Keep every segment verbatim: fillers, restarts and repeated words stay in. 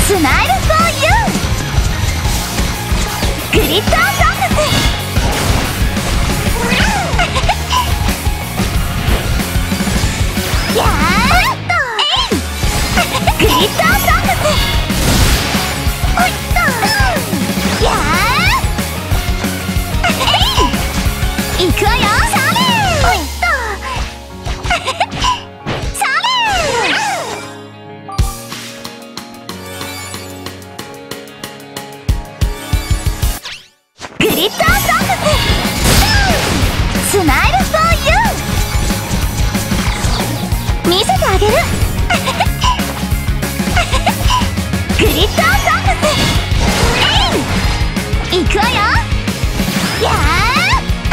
スマイルフォーユー。グリッターソングス。やーっとグリッターソングス。おいっとやーいくわよ。それおいっとそれグリッターソングス。スマイルフォーユー。見せてあげるグリッターソングス。えいいくわよ。やー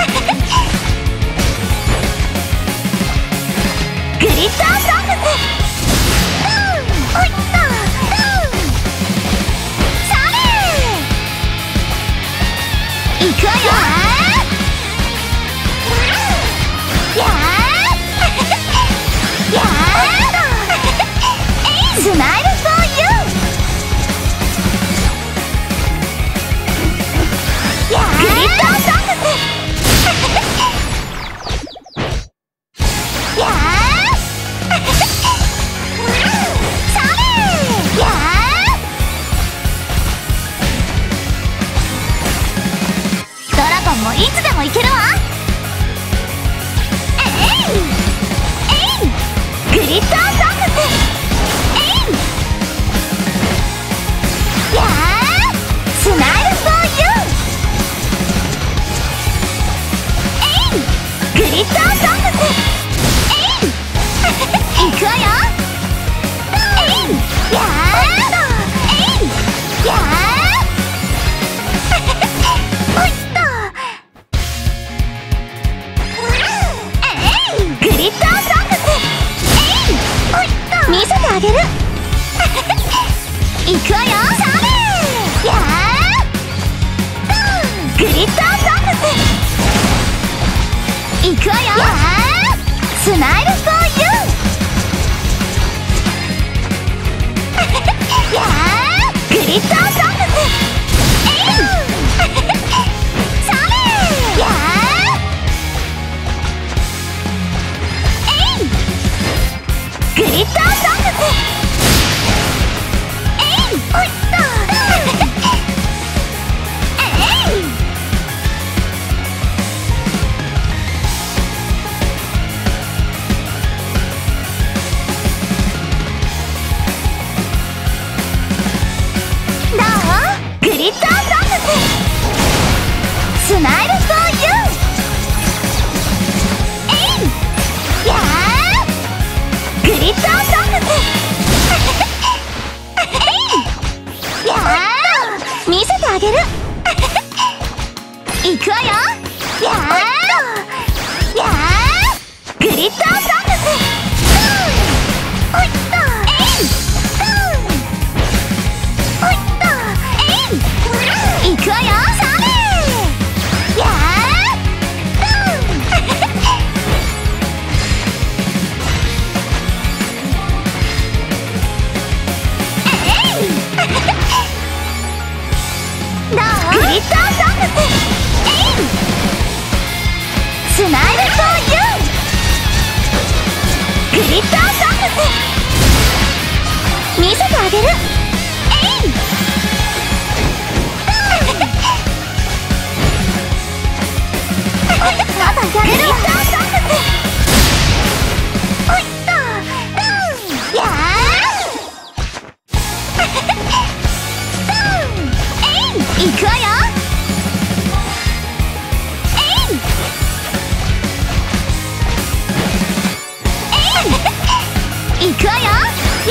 グリッターソングス。おいっとそれいくわよ。やーやースマイルフォーユー。やーグリッターソングス。やーそれやードラゴンもいつでもいけるわ。えいえいグリッターソングス。えいやースマイルフォーユー。えいグリッターソングス。えいいくわよ。えいやーえいやーおいっとえいグリッターソングス。えいおいっと見せてあげるいくわよ。それやーグリッターソングス。いくわよ。やースマイルフォーユー。やーグリッターソングス。えいそれやーえいグリッターソングス。えいおいっとえいどうグリッターソングス。スマイルフォーユー。えいやーグリッターソングス。えいやー見せてあげるいくわよ。やーやーグリッターソングス。おいっとえいおいっとえいいくわよ。それやーえいどうグリッターソングス。えいスマイルフォーユー。グリッターソングス。見せてあげるえいまだやれるわ。おいっとやーえいいくわよ。えいえいいくわよ。や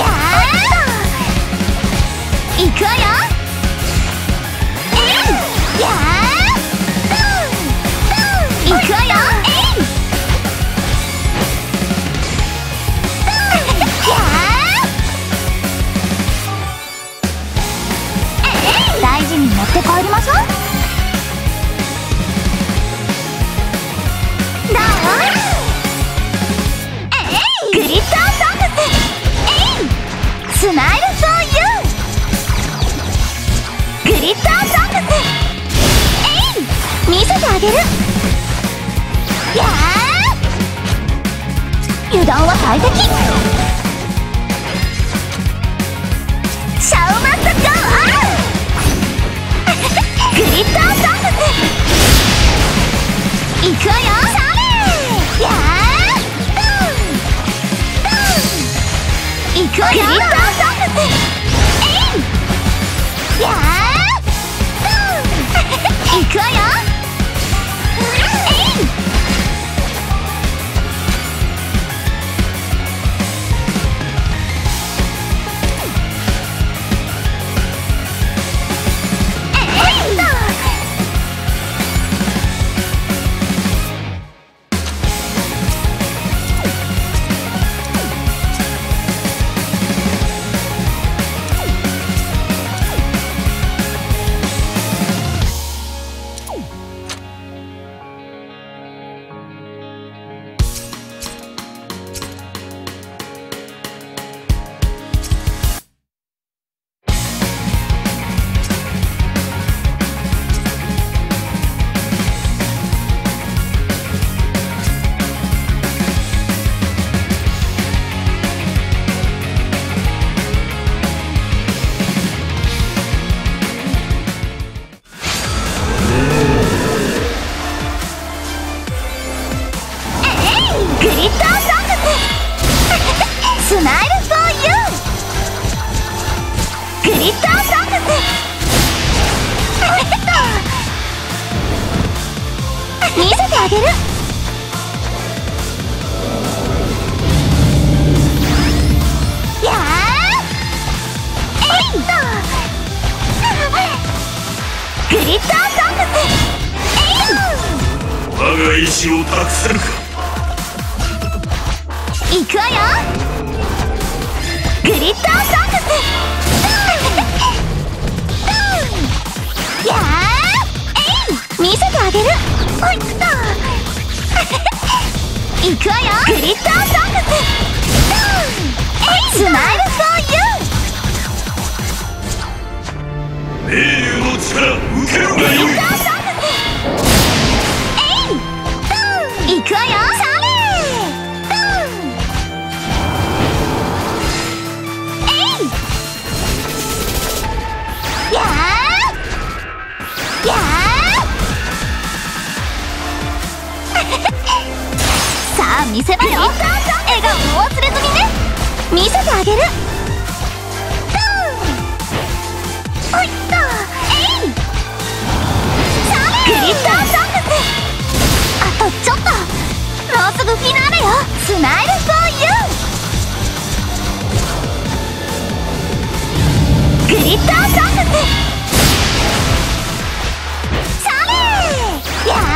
ーいくわよ。えいやーいくわよ。えいやー大事に持って帰りましょう。どうえいグリッターソングス。えいスマイルフォーユー。 げる。やー油断は大敵。シャウマットゴーグリッターサーカスいくわよ。それやードンドンいくわよ。グリッターサーカスえいやードンいくわよ。えいグリッターサーカススマイルフォーユーグリッターサーカス見せてあげる。やーえいっとグリッターサーカスえい我が意志を託せるか。いくわよ。グリッターサーカスやーえい見せてあげる。おいっといくわよ。グリッターサーカスえいスマイルフォーユー命流の力受けるがよい。グリッターサーカスえいいくわよ。さあ見せ場よ。笑顔も忘れずにね。見せてあげる。おいっとえいグリッターサーカスあとちょっともうすぐフィナーレよ。スマイルフォーユーグリッターサーカスそれやー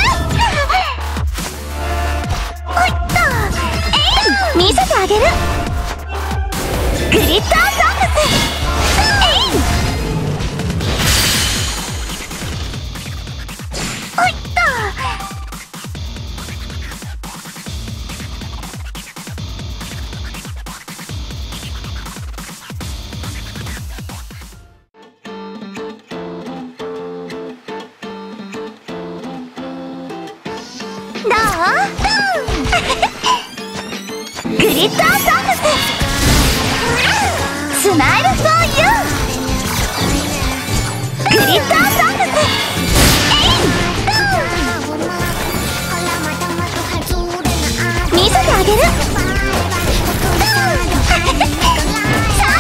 見せてあげる。グリッターサーカスえいおいっとどうグリッターサーカススマイルフォーユーグリッターサーカスえい見せてあげる。それ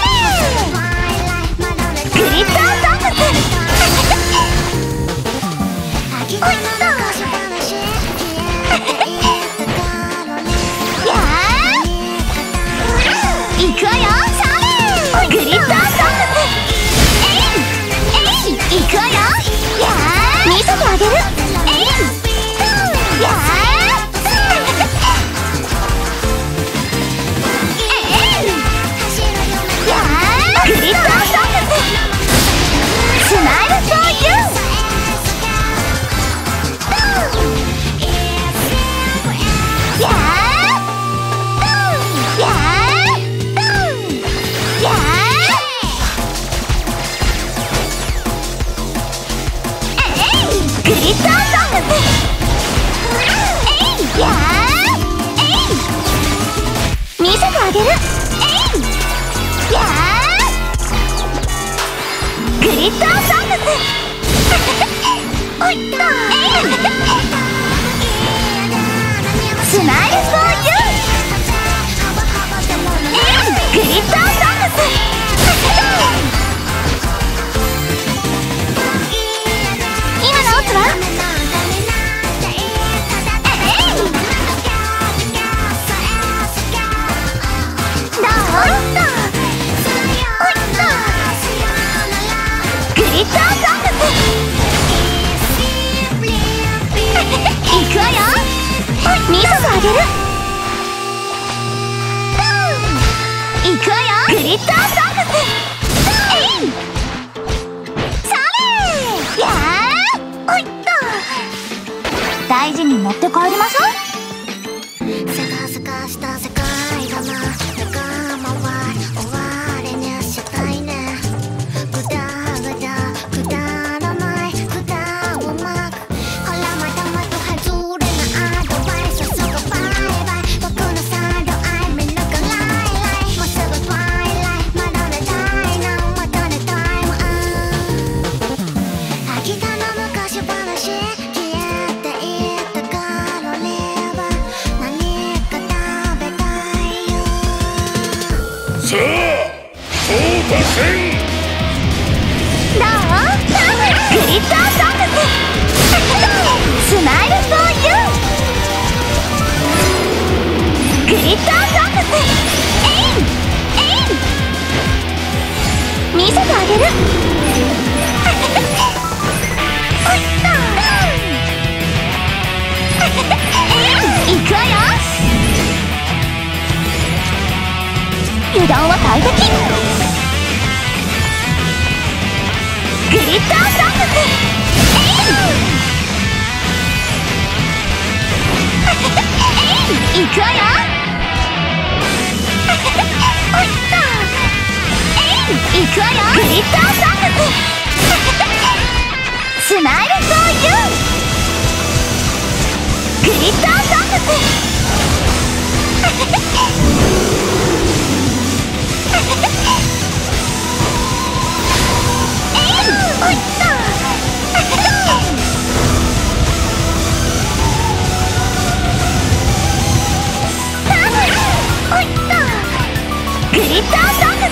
グリッターサーカスおいっといくわよ。それグリッターサーカスえいえいいくわよ。 げる。えいやーグリッターサーカスおいっとスマイルフォーユーグリッターサーカス今のオツはグリッターサーカスいくわよ見せてあげるいくわよグリッターサーカスえいそれやーおいっと大事に持って帰りましょうせかせかした世界がな仲間は終わりにしちゃったいねぐだぐだくだらないくだをまくほらまたまた外れなアドバイスすぐバイバイ僕のサイドアイ見抜かないもうすぐトワイライまだ寝たいなまた寝たいもん秋田の昔話消えていったカロリーは何か食べたいよさあそうたせんどうグリッターサーカススマイルフォーユーグリッターサーカスえいえい見せてあげるおいっといくわよ油断は大敵グリッターサーカスえいいくわよおいっとえいいくわよグリッターサーカススマイルフォーユーグリッターサーカスおいっとおいっとグリッターサーカス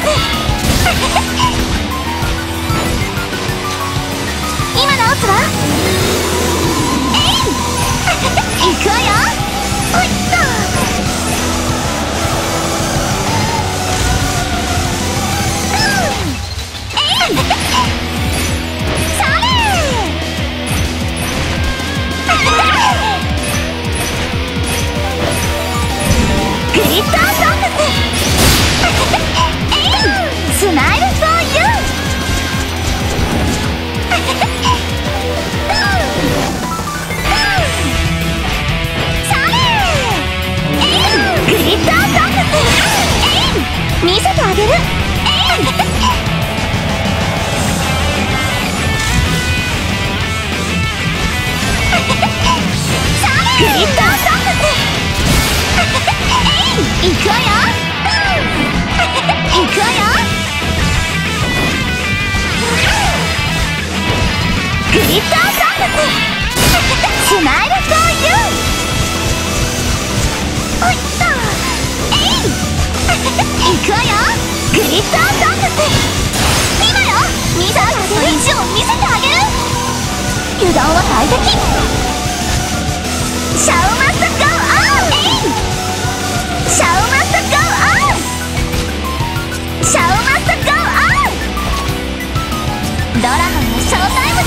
今のオスはえいいくわよおいっとグリッターサーカススマイルフォーユーグリッターサーカス見せてあげるグリッターサーカスいくわよいくわよグリッターサーカススマイルフォーユーおいっとえいいくわよグリッターサーカス今よ見せてあげる意地を見せてあげる油断は大敵シャウマストゴーオンえいシャウマストゴーオンシャウマストゴーオンドラゴンのショータイムだ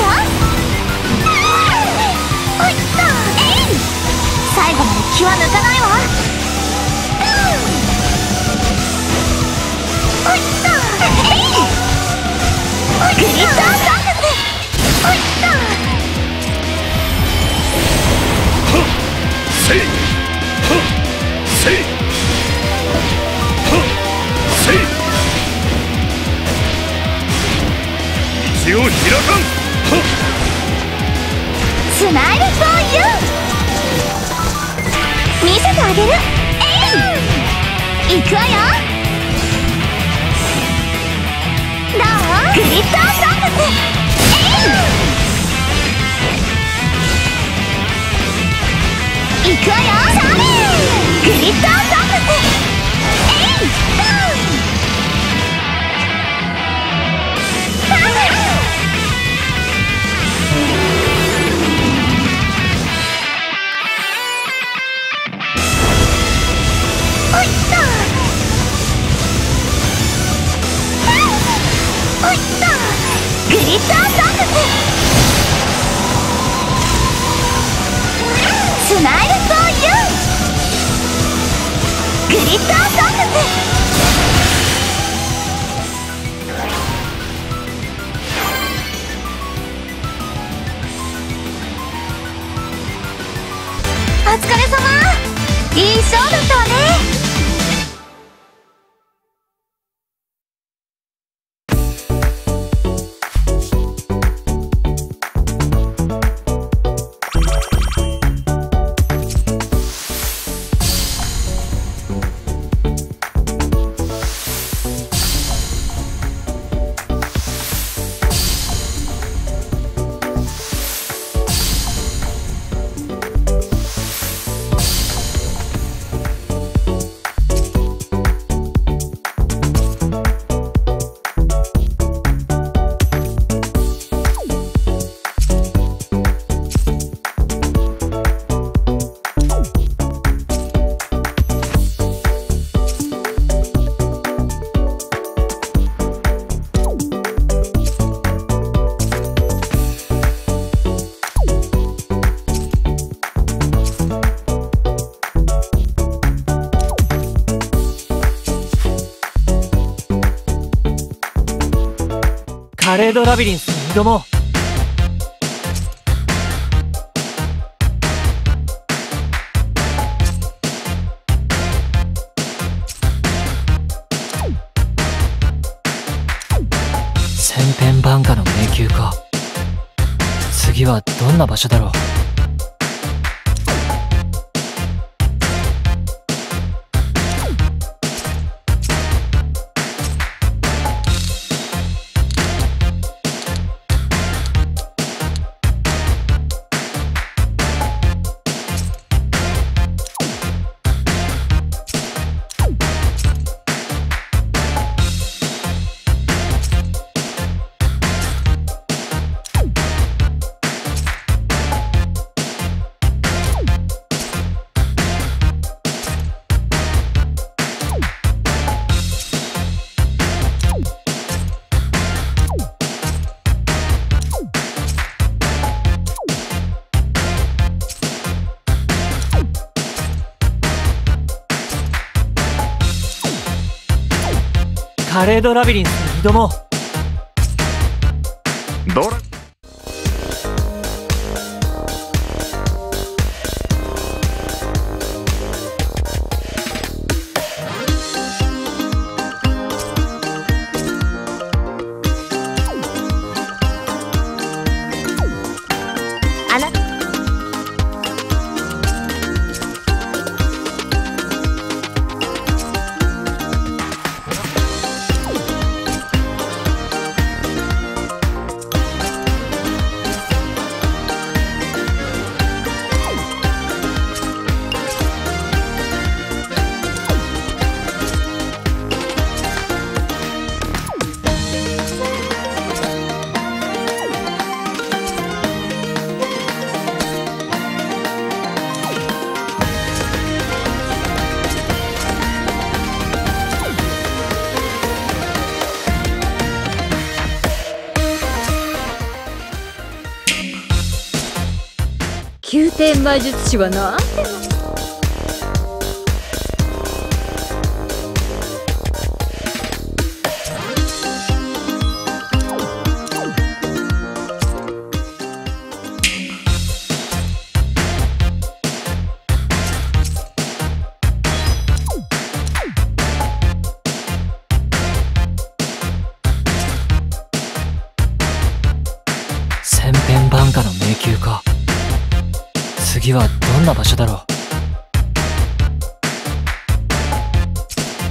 おいっとえい最後まで気は抜かないわおいっとえいグリッターサーカスおいっとせいせいせい道を開かんスマイルフォーユー見せてあげるえいいくわよ。どう？グリッターサーカス。えい！いくわよ。サメグリッターサーカス。えい！ドン！サメ！おいっと！おいっと！グリッターサーカス。スマイルフォーユー。グリッターサーカス。お疲れ様。いいショーだったわね。 パレードラビリンスに挑もう。千変万化の迷宮か。次はどんな場所だろう。パレードラビリンスに挑もう。 ドラあな宮廷魔術師はなんでも千変万化の迷宮か。次はどんな場所だろう。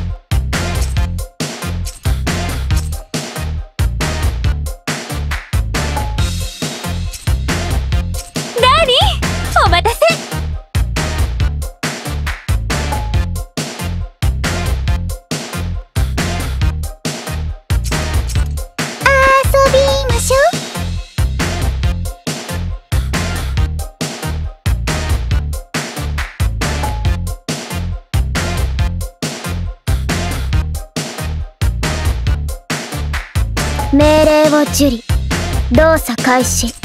命令を受理。動作開始。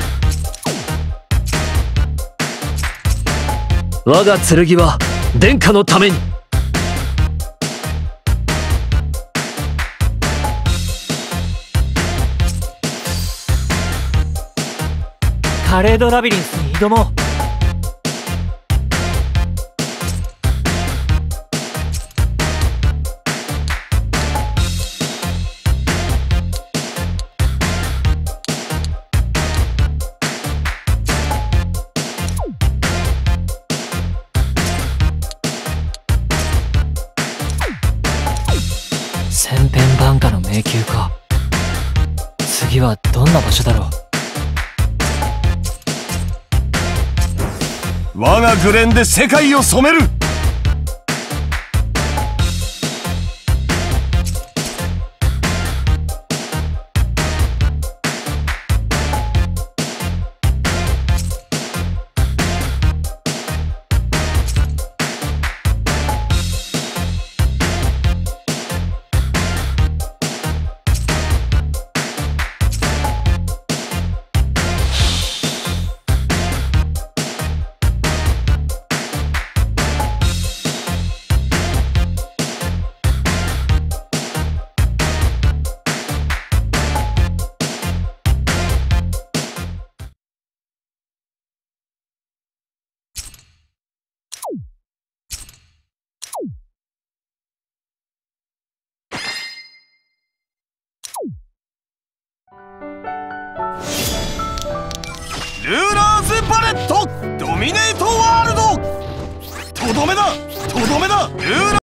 我が剣は殿下のために。カレードラビリンスに挑もう。千変万化の迷宮か。次はどんな場所だろう。 我が紅蓮で世界を染める。ルーラーズパレットドミネートワールド。とどめだとどめだルーラー